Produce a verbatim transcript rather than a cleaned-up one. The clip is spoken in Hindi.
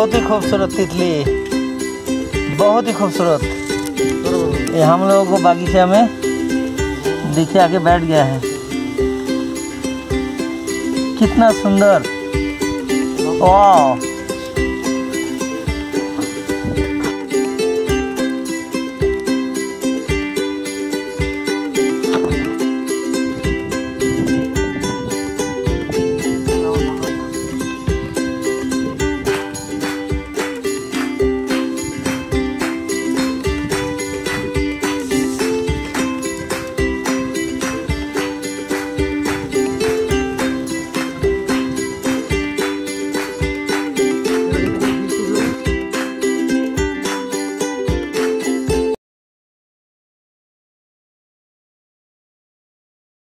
बहुत ही खूबसूरत तितली, बहुत ही खूबसूरत। ये हम लोगों को बागीचा में दिखे आके बैठ गया है। कितना सुंदर, वाह।